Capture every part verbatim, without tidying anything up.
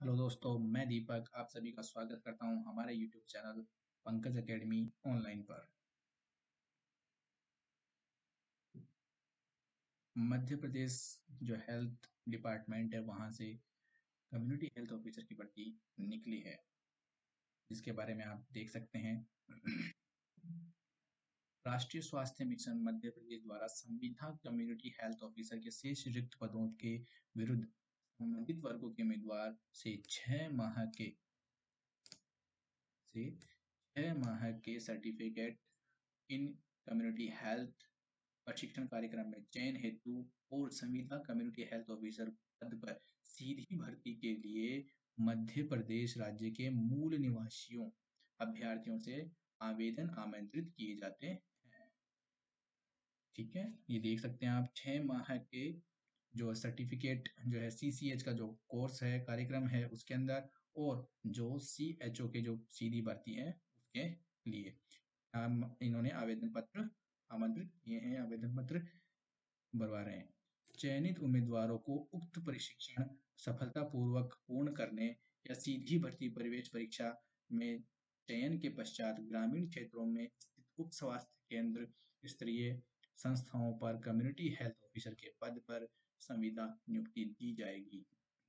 Hello दोस्तों, मैं दीपक आप सभी का स्वागत करता हूं हमारे YouTube channel Pankaj academy online पर। मध्य प्रदेश जो हेल्थ डिपार्टमेंट है वहां से कम्युनिटी हेल्थ ऑफिसर की भर्ती निकली है, जिसके बारे में आप देख सकते हैं। राष्ट्रीय स्वास्थ्य मिशन मध्य प्रदेश द्वारा संविदा कम्युनिटी हेल्थ ऑफिसर के शेष रिक्त पदों के विरुद्ध संबंधित वर्गों के उम्मीदवार से छह माह के से छह माह के सर्टिफिकेट इन कम्युनिटी हेल्थ प्रशिक्षण कार्यक्रम में चयन हेतु और संविदा कम्युनिटी हेल्थ ऑफिसर पद पर सीधी भर्ती के लिए मध्य प्रदेश राज्य के मूल निवासियों अभ्यर्थियों से आवेदन आमंत्रित किए जाते हैं। ठीक है, ये देख सकते हैं आप छह माह के जो सर्टिफिकेट जो है सीसीएच का जो कोर्स है कार्यक्रम है उसके अंदर, और जो सीएचओ के जो सीधी भर्ती है उसके लिए हम इन्होंने आवेदन पत्र आमंत्रित किए हैं, आवेदन पत्र भरवा रहे हैं। चयनित उम्मीदवारों को उक्त प्रशिक्षण सफलतापूर्वक पूर्ण करने या सीधी भर्ती प्रवेश परीक्षा में चयन के पश्चात ग्रामीण क्षेत्रों में स्थित उप स्वास्थ्य केंद्र स्तरीय संस्थाओं पर कम्युनिटी हेल्थ ऑफिसर के पद पर संविदा नियुक्ति दी जाएगी।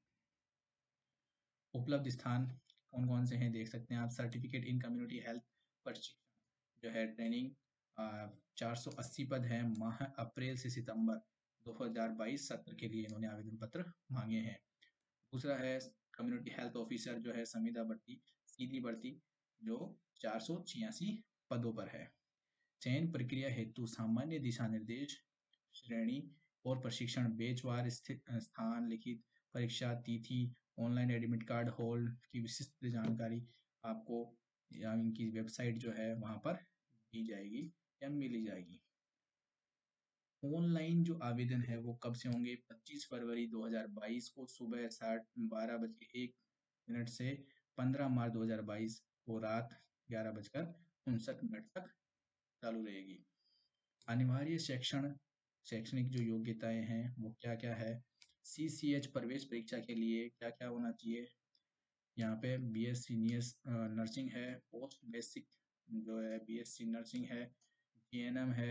उपलब्ध स्थान कौन कौन से हैं देख सकते हैं आप। सर्टिफिकेट इन कम्युनिटी हेल्थ प्रशिक्षण जो है ट्रेनिंग चार सौ अस्सी पद है। माह अप्रैल से सितंबर दो हज़ार बाईस सत्र के लिए इन्होंने आवेदन पत्र मांगे हैं। दूसरा है कम्युनिटी हेल्थ ऑफिसर जो है संविदा भर्ती सीधी भर्ती जो चार सौ छियासी पदों पर है। चयन प्रक्रिया हेतु सामान्य दिशा निर्देश श्रेणी और प्रशिक्षण बेचवार स्थित स्थान लिखित परीक्षा तिथि ऑनलाइन एडमिट कार्ड होल्ड की विशिष्ट जानकारी आपको या इनकी वेबसाइट जो है वहां पर दी जाएगी या मिली जाएगी। ऑनलाइन जो आवेदन है वो कब से होंगे? पच्चीस फरवरी दो हज़ार बाईस को सुबह साठ बारह बज के एक मिनट से पंद्रह मार्च दो हज़ार बाईस को रात ग्यारह बजकर उनसठ मिनट तक चालू रहेगी। अनिवार्य शैक्षण शैक्षणिक जो योग्यताएं हैं वो क्या क्या है? सीसीएच प्रवेश परीक्षा के लिए क्या क्या होना चाहिए? यहाँ पे बीएससी नर्सिंग है, पोस्ट बेसिक जो है बीएससी नर्सिंग है, जीएनएम है,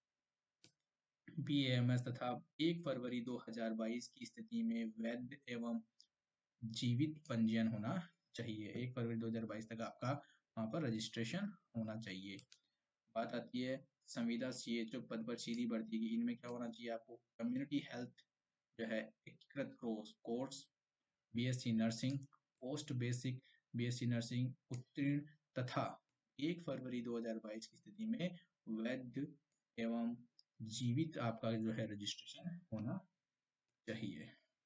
बीएएमएस तथा एक फरवरी दो हज़ार बाईस की स्थिति में वैध एवं जीवित पंजीयन होना चाहिए। एक फरवरी दो हज़ार बाईस तक आपका वहाँ पर रजिस्ट्रेशन होना चाहिए। बात आती है संविदा सीएचओ पद पर सीधी भर्ती की। इनमें क्या होना चाहिए आपको? कम्युनिटी हेल्थ जो है एकीकृत course, BSc nursing, post basic BSc nursing उत्तीर्ण तथा एक फरवरी दो हज़ार बाईस की स्थिति में वैध एवं जीवित आपका जो है रजिस्ट्रेशन होना चाहिए।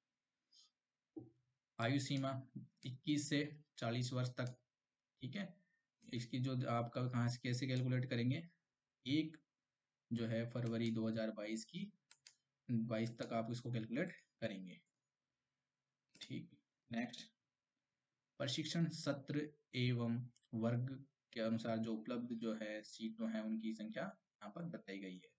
आयु सीमा इक्कीस से चालीस वर्ष तक। ठीक है, इसकी जो आपका कहाँ से कैसे कैलकुलेट करेंगे? एक जो है फरवरी दो हज़ार बाईस की बाईस तक आप इसको कैलकुलेट करेंगे। ठीक, नेक्स्ट प्रशिक्षण सत्र एवं वर्ग के अनुसार जो उपलब्ध जो है सीटों हैं उनकी संख्या यहाँ पर बताई गई है।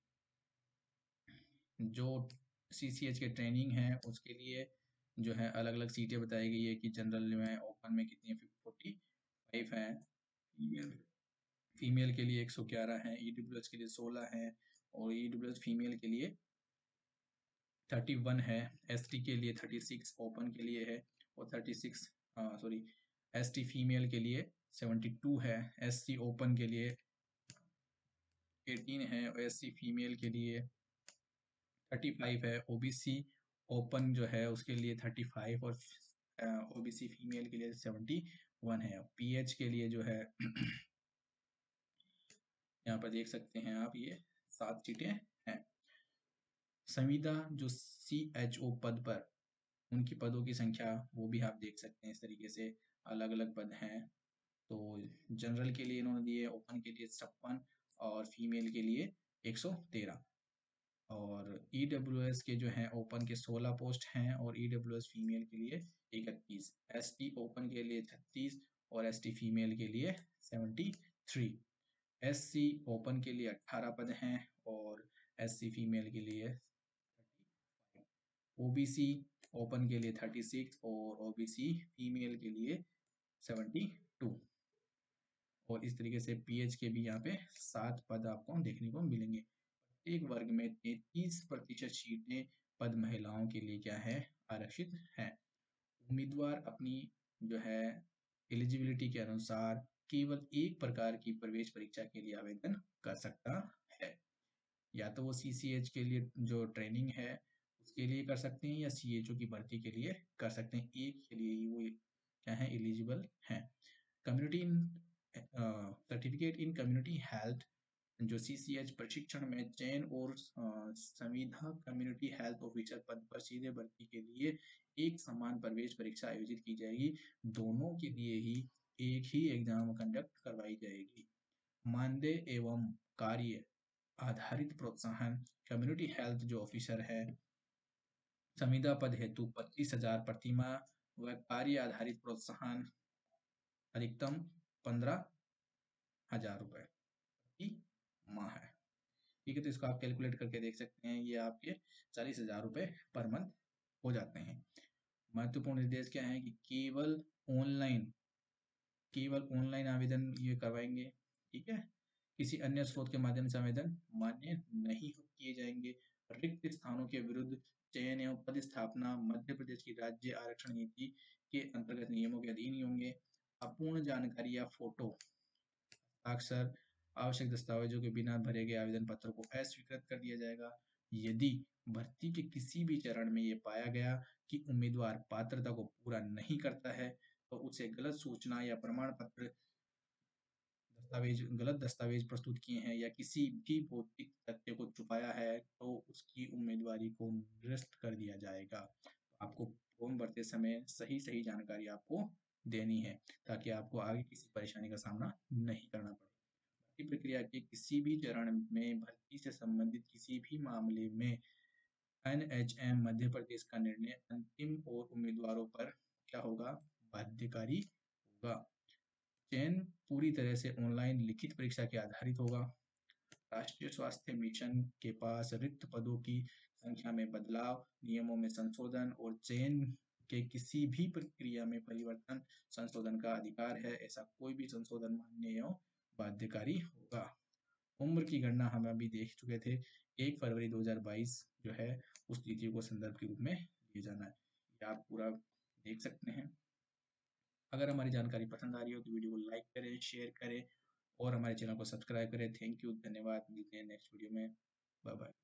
जो सीसीएच के ट्रेनिंग है उसके लिए जो है अलग अलग सीटें बताई गई है कि जनरल में ओपन में कितनी फोर्टी फाइव है, फीमेल फीमेल के लिए एक सौ ग्यारह है, ईडब्ल्यूएस के लिए सोलह है और ईडब्ल्यूएस फीमेल के लिए इकतीस है, एसटी के लिए छत्तीस ओपन के लिए है और छत्तीस सॉरी एसटी फीमेल के लिए बहत्तर है, एससी ओपन के लिए अठारह है और एससी फीमेल के लिए पैंतीस है, ओबीसी ओपन जो है उसके लिए पैंतीस और ओबीसी फीमेल के लिए इकहत्तर है। पीएच के लिए जो है यहाँ पर देख सकते हैं आप ये सात सीटें हैं। संविदा जो सीएचओ पद पर उनकी पदों की संख्या वो भी आप देख सकते हैं। इस तरीके से अलग अलग पद हैं। तो जनरल के लिए इन्होंने दिए, ओपन के लिए छप्पन और फीमेल के लिए एक सौ तेरह और ईडब्ल्यूएस के जो हैं ओपन के सोलह पोस्ट हैं और ईडब्ल्यूएस फीमेल के लिए इकतीस, एसटी ओपन के लिए छत्तीस और एसटी फीमेल के लिए तिहत्तर, एससी ओपन के लिए अठारह पद हैं और एससी फीमेल के लिए पैंतीस, ओबीसी ओपन के लिए थर्टी सिक्स और ओबीसी फीमेल के लिए सेवेंटी टू। और इस तरीके से पीएच के भी यहाँ पे सात पद आपको देखने को मिलेंगे। एक वर्ग में तैंतीस प्रतिशत सीटें पद महिलाओं के लिए क्या है, आरक्षित है। उम्मीदवार अपनी जो है एलिजिबिलिटी के अनुसार केवल एक प्रकार की प्रवेश परीक्षा के लिए आवेदन कर सकता है। या तो वो सीसीएच के लिए जो ट्रेनिंग है उसके लिए कर सकते हैं, या सीएचओ की भर्ती के लिए कर सकते हैं। एक के लिए ही वो क्या है, एलिजिबल है। Community certificate in community health जो सीसीएच प्रशिक्षण में चयन और संविदा कम्युनिटी हेल्थ ऑफिसर पद पर सीधे भर्ती के लिए एक समान प्रवेश परीक्षा आयोजित की जाएगी। दोनों के लिए ही एक ही एग्जाम कंडक्ट करवाई जाएगी। मानदेय एवं कार्य आधारित प्रोत्साहन कम्युनिटी हेल्थ जो ऑफिसर है संविदा पद हेतु पच्चीस हजार प्रतिमाह व कार्य आधारित प्रोत्साहन अधिकतम पंद्रह हजार रुपए प्रति माह है। ठीक है, तो इसको आप कैलकुलेट करके देख सकते हैं, ये आपके चालीस हजार रुपए पर मंथ हो जाते हैं। महत्वपूर्ण निर्देश क्या है कि केवल ऑनलाइन केवल ऑनलाइन आवेदन ये करवाएंगे। ठीक है, किसी अन्य स्रोत के माध्यम से आवेदन मान्य नहीं किए जाएंगे। रिक्त स्थानों के विरुद्ध चयन एवं पद स्थापना मध्य प्रदेश की राज्य आरक्षण नीति के अंतर्गत नियमों के अधीन ही होंगे। अपूर्ण जानकारी या फोटो अक्सर आवश्यक दस्तावेजों के बिना भरे गए आवेदन पत्र को अस्वीकृत कर दिया जाएगा। यदि भर्ती के किसी भी चरण में ये पाया गया कि उम्मीदवार पात्रता को पूरा नहीं करता है तो उसे गलत सूचना या प्रमाण पत्र दस्तावेज गलत दस्तावेज प्रस्तुत किए हैं या किसी भी भौतिक तथ्य को छुपाया है तो उसकी उम्मीदवारी को निरस्त कर दिया जाएगा। आपको फॉर्म भरते समय सही सही जानकारी आपको देनी है ताकि आपको आगे किसी परेशानी का सामना नहीं करना पड़े। भर्ती प्रक्रिया के किसी भी चरण में भर्ती से संबंधित किसी भी मामले में एनएचएम मध्य प्रदेश का निर्णय अंतिम और उम्मीदवारों पर क्या होगा, बाध्यकारी होगा। चयन पूरी तरह से ऑनलाइन लिखित परीक्षा के आधारित होगा। राष्ट्रीय स्वास्थ्य मिशन के पास रिक्त पदों की संख्या में बदलाव, नियमों में संशोधन और चयन के किसी भी प्रक्रिया में परिवर्तन संशोधन का अधिकार है। ऐसा कोई भी संशोधन मान्य एवं बाध्यकारी होगा। उम्र की गणना हम अभी देख चुके थे। एक फरवरी दो हज़ार बाईस जो है उस तिथि को संदर्भ के रूप में लिए जाना है। ये आप पूरा देख सकते हैं। अगर हमारी जानकारी पसंद आ रही हो तो वीडियो को लाइक करें, शेयर करें और हमारे चैनल को सब्सक्राइब करें। थैंक यू, धन्यवाद। मिलते हैं नेक्स्ट वीडियो में। Bye bye.